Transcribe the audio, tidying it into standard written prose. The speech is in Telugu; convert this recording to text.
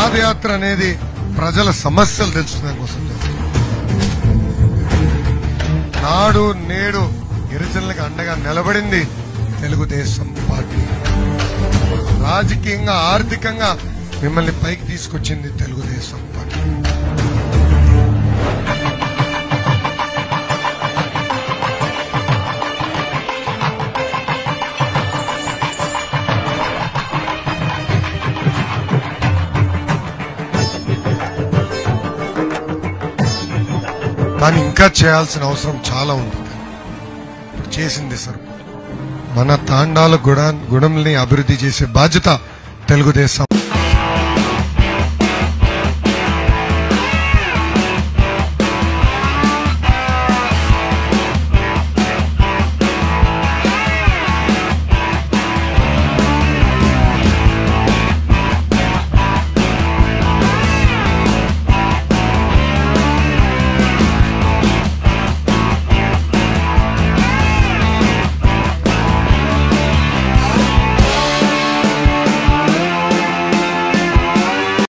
పాదయాత్ర అనేది ప్రజల సమస్యలు తెలుసుకునే కోసం నాడు నేడు గిరిజనులకు అండగా నిలబడింది తెలుగుదేశం పార్టీ. రాజకీయంగా ఆర్థికంగా మిమ్మల్ని పైకి తీసుకొచ్చింది తెలుగుదేశం పార్టీ. కానీ ఇంకా చేయాల్సిన అవసరం చాలా ఉంది. ఇప్పుడు చేసింది సార్ మన తాండాల గుడంని అభివృద్ధి చేసే బాధ్యత తెలుగుదేశం.